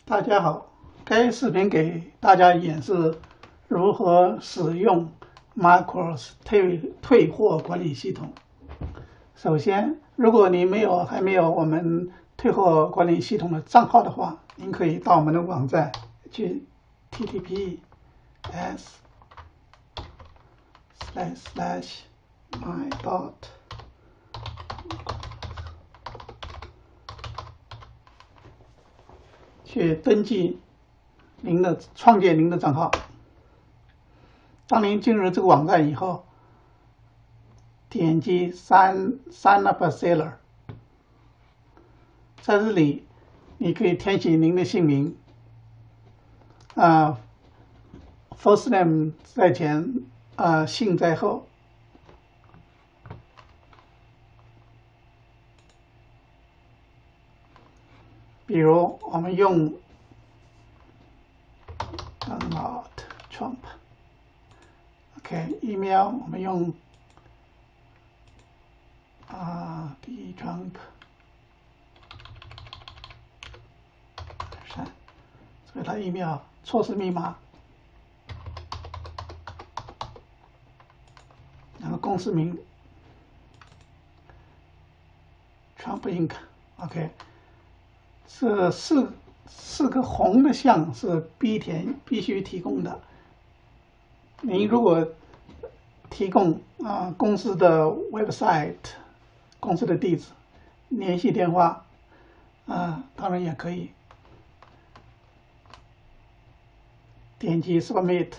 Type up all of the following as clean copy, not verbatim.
大家好，该视频给大家演示如何使用 Marcross 退货管理系统。首先，如果您还没有我们退货管理系统的账号的话，您可以到我们的网站去 https://my. 去登记创建您的账号。当您进入这个网站以后，点击 Sign up a seller， 在这里你可以填写您的姓名，first name 在前，姓在后。比如我们用 Donald Trump，OK，email 我们用D Trump 所以它 email 错失密码，然后公司名 Trump Inc，OK。这四个红的项是必须提供的。您如果提供公司的 website、公司的地址、联系电话，当然也可以。点击 Submit，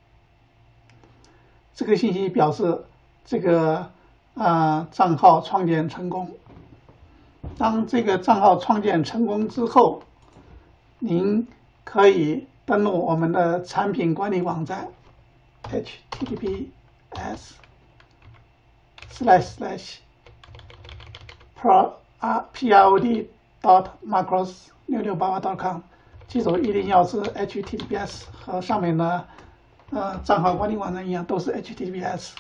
这个信息表示这个账号创建成功。当这个账号创建成功之后，您可以登录我们的产品管理网站 https://prod.marcross6688.com， 记住一定要是 https， 和上面的账号管理网站一样，都是 https。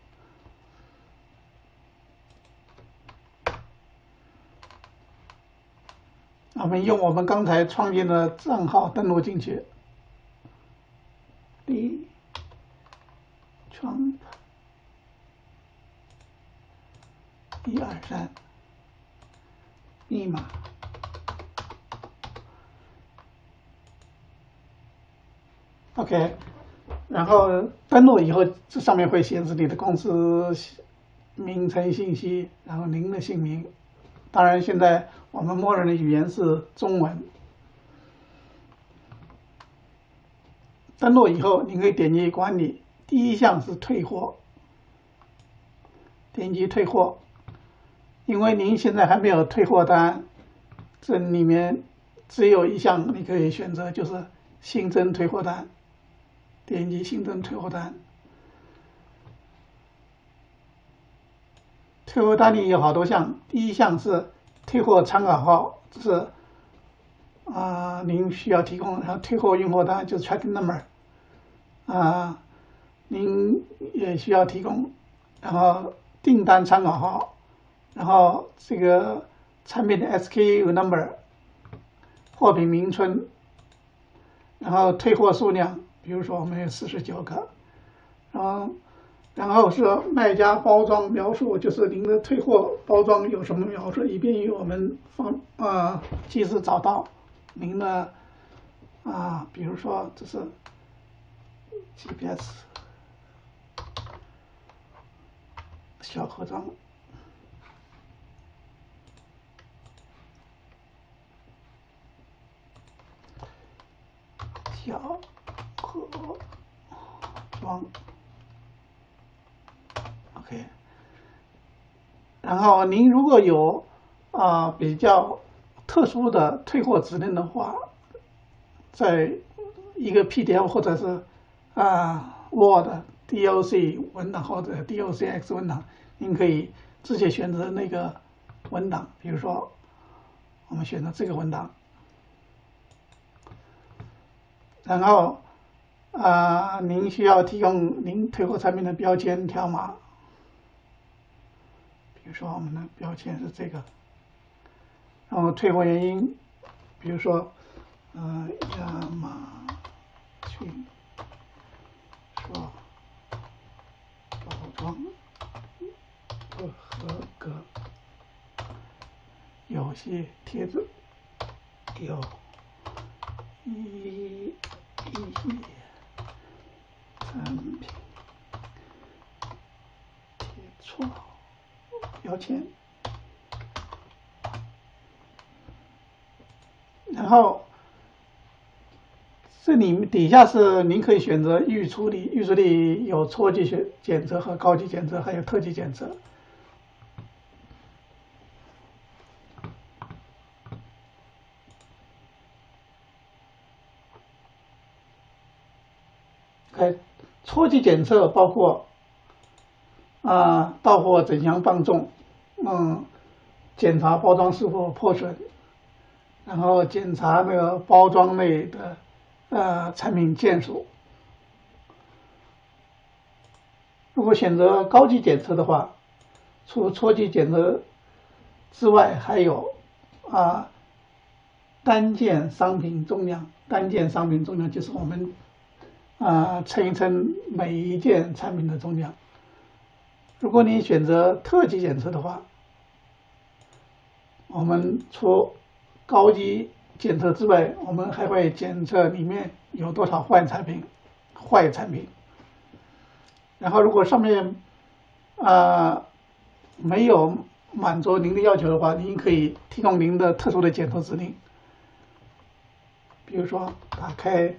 我们用我们刚才创建的账号登录进去 ，D Trump 123，密码 ，OK， 然后登录以后，这上面会显示你的公司名称信息，然后您的姓名。当然，现在我们默认的语言是中文。登录以后，您可以点击管理，第一项是退货，点击退货。因为您现在还没有退货单，这里面只有一项你可以选择，就是新增退货单。点击新增退货单。退货单里有好多项，第一项是退货参考号，这是您需要提供，然后退货运货单就是 tracking number， 您也需要提供，然后订单参考号，然后这个产品的 SKU number， 货品名称，然后退货数量，比如说我们有49个，然后是卖家包装描述，就是您的退货包装有什么描述，以便于我们及时找到您的比如说这是 GPS 小盒装，小盒装。OK， 然后您如果有比较特殊的退货指令的话，在一个 PDF 或者是Word DOC 文档或者 DOCX 文档，您可以直接选择那个文档，比如说我们选择这个文档，然后您需要提供您退货产品的标签条码。比如说我们的标签是这个，然后退货原因，比如说亚马逊说包装不合格，有些贴纸有一些产品贴错标签，然后这里底下是您可以选择预处理，预处理有初级检测和高级检测，还有特级检测。初级检测包括到货整箱磅重，检查包装是否破损，然后检查那个包装内的产品件数。如果选择高级检测的话，除初级检测之外，还有单件商品重量。单件商品重量就是我们称一称每一件产品的重量。如果你选择特级检测的话，我们除高级检测之外，我们还会检测里面有多少坏产品。然后如果上面没有满足您的要求的话，您可以提供您的特殊的检测指令，比如说打开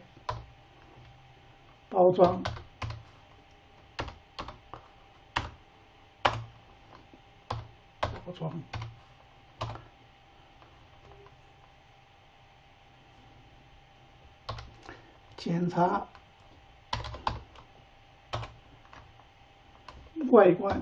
包装，检查外观。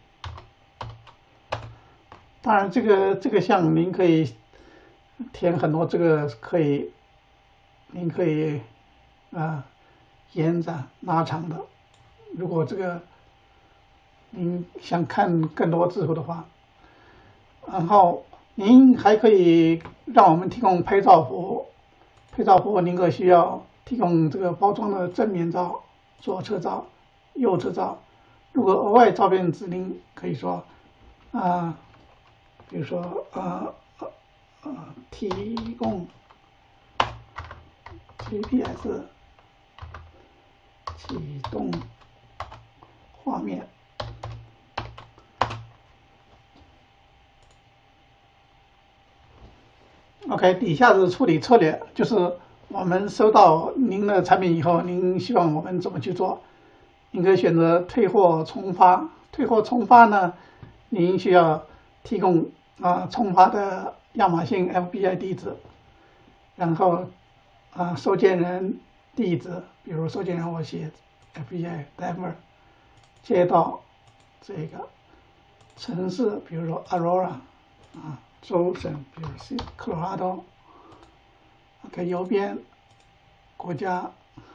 当然，这个项您可以填很多，这个您可以延展拉长的。如果这个您想看更多字数的话，然后您还可以让我们提供拍照服务。拍照服务您可需要提供这个包装的正面照、左侧照、右侧照。如果额外照片指令可以说比如说提供 GPS 启动画面。OK， 底下是处理策略，就是我们收到您的产品以后，您希望我们怎么去做？您可以选择退货重发。退货重发呢，您需要提供重发的亚马逊 FBI 地址，然后收件人地址，比如收件人我写 FBI Denver， 接到这个城市，比如说 Aurora 州省，比如是科罗拉多。OK， 邮编、国家、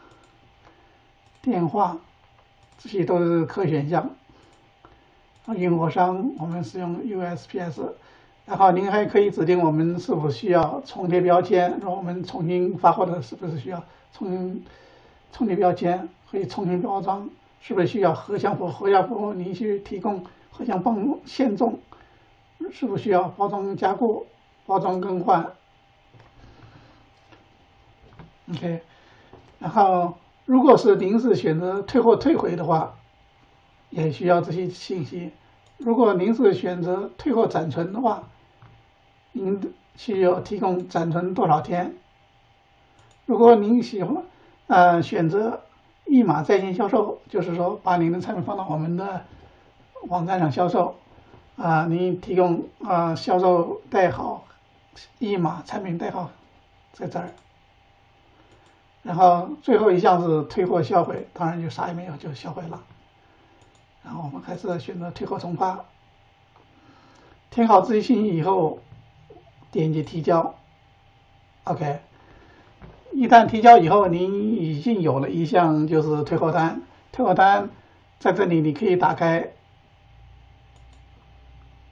电话，这些都是可选项。运货商我们使用 USPS， 然后您还可以指定我们是否需要重贴标签，如果我们重新发货的是不是需要重贴标签，可以重新包装，是不是需要合箱服务您需提供合箱磅限重，是否需要包装加固、包装更换。OK， 然后如果是您是选择退货退回的话，也需要这些信息。如果您是选择退货暂存的话，您需要提供暂存多少天。如果您喜欢选择一码在线销售，就是说把您的产品放到我们的网站上销售，您提供销售代号一码产品代号在这儿。然后最后一项是退货销毁，当然就啥也没有就销毁了。然后我们还是选择退货重发。填好这些信息以后，点击提交。OK， 一旦提交以后，您已经有了一项就是退货单。退货单在这里你可以打开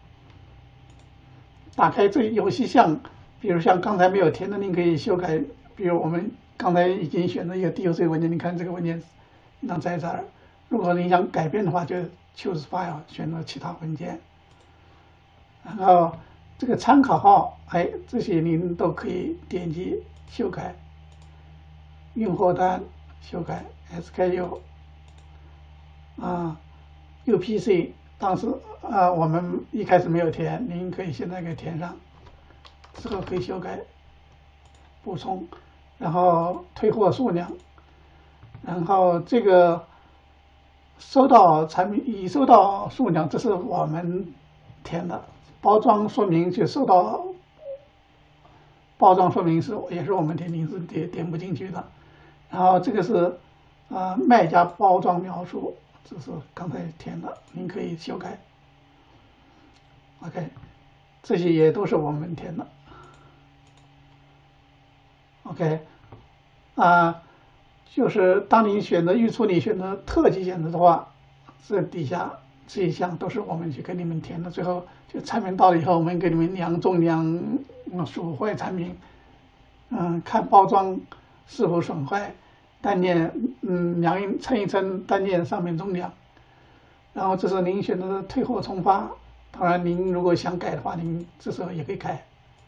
这游戏项，比如像刚才没有填的，您可以修改， 比如我们刚才已经选了一个 DOC 文件，你看这个文件应当在这儿。如果你想改变的话，就 Choose File 选择其他文件。然后这个参考号，这些您都可以点击修改。运货单修改 SKU UPC， 当时我们一开始没有填，您可以现在给填上，之后可以修改补充，然后退货数量，然后这个收到产品已收到数量，这是我们填的，包装说明就收到包装说明也是我们填，您是点不进去的。然后这个是卖家包装描述，这是刚才填的，您可以修改。OK， 这些也都是我们填的。OK， 就是当你选择预处理、选择特级选择的话，这底下这一项都是我们去给你们填的。最后就产品到了以后，我们给你们量重量、损坏产品，看包装是否损坏，单件称一称单件上面重量。然后这是您选择的退货重发，当然您如果想改的话，您这时候也可以改。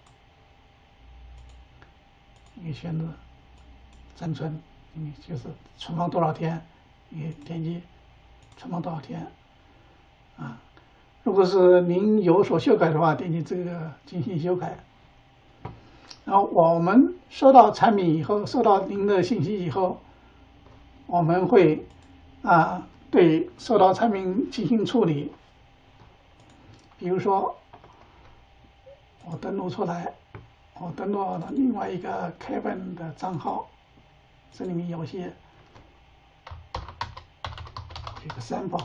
你选择暂存，你就是存放多少天，你点击存放多少天如果是您有所修改的话，点击这个进行修改。然后我们收到产品以后，收到您的信息以后，我们会对收到产品进行处理。比如说我登录出来，我登录了另外一个 Kevin 的账号，这里面有些这个 sample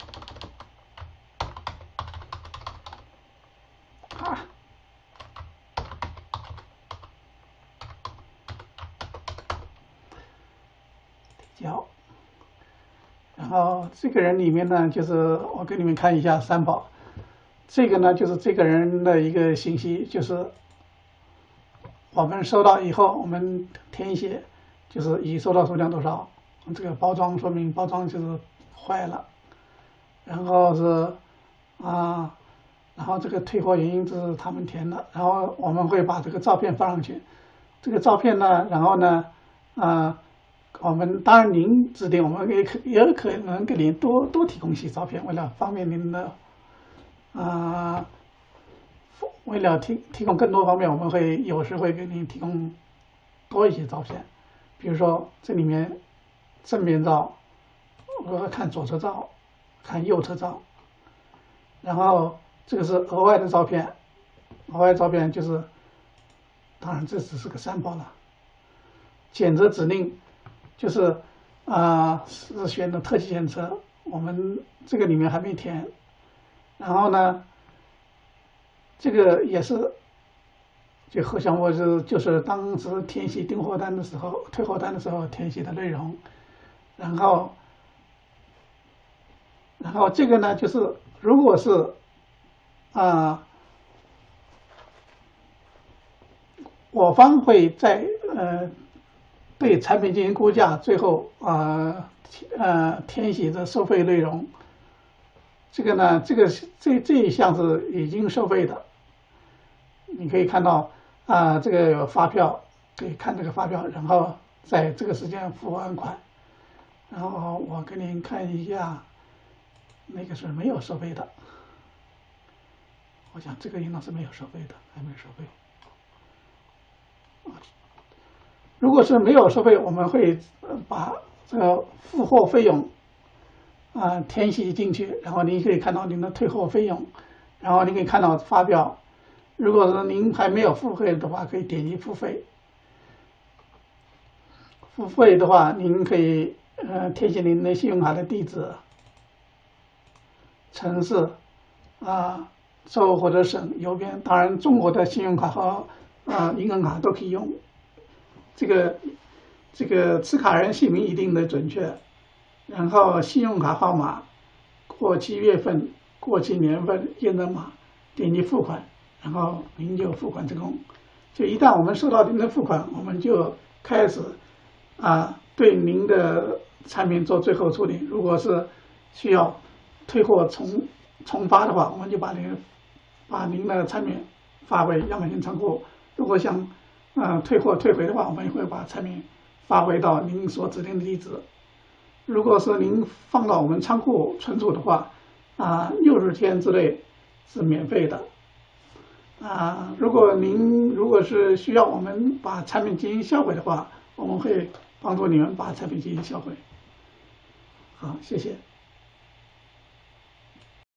提交。然后这个人里面呢，就是我给你们看一下sample，这个呢就是这个人的一个信息，就是我们收到以后，我们填写就是已收到数量多少，这个包装说明包装就是坏了，然后是然后这个退货原因这是他们填的，然后我们会把这个照片放上去。这个照片呢，然后呢我们当然您指定，我们也可能给您多提供一些照片，为了方便您的为了提供更多方面，我们会有时会给您提供多一些照片。比如说这里面正面照，我看左侧照，看右侧照，然后这个是额外的照片，额外照片就是当然这只是个sample了。检测指令就是是选的特级检测，我们这个里面还没填。然后呢，这个也是就核项目就是当时填写订货单的时候、退货单的时候填写的内容。然后这个呢，就是如果是我方会在对产品进行估价，最后填写的收费内容。这个呢，这一项是已经收费的，你可以看到这个有发票，可以看这个发票，然后在这个时间付完款。然后我给您看一下，那个是没有收费的，我想这个应当是没有收费的，还没有收费。如果是没有收费，我们会把这个付货费用填写进去，然后您可以看到您的退货费用，然后您可以看到发票。如果说您还没有付费的话，可以点击付费。付费的话，您可以填写您的信用卡的地址、城市州或者省、邮编，当然中国的信用卡和银行卡都可以用。这个持卡人姓名一定的准确，然后信用卡号码、过期月份、过期年份、验证码，点击付款，然后您就付款成功。就一旦我们收到您的付款，我们就开始对您的产品做最后处理。如果是需要退货重发的话，我们就把您的产品发回样本型仓库。如果想退货退回的话，我们也会把产品发回到您所指定的地址。如果是您放到我们仓库存储的话，60天之内是免费的。如果是需要我们把产品进行销毁的话，我们会帮助你们把产品进行销毁。好，谢谢。